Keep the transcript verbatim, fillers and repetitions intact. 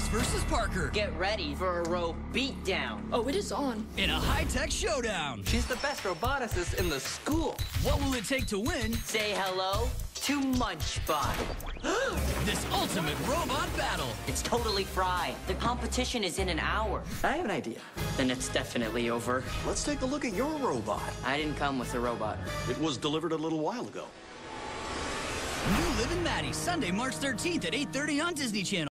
versus Parker. Get ready for a row beatdown. Oh, it is on. In a high-tech showdown. She's the best roboticist in the school. What will it take to win? Say hello to Munchbot. This ultimate robot battle. It's totally fried. The competition is in an hour. I have an idea. Then it's definitely over. Let's take a look at your robot. I didn't come with a robot. It was delivered a little while ago. New Liv and Maddie, Sunday, March thirteenth at eight thirty on Disney Channel.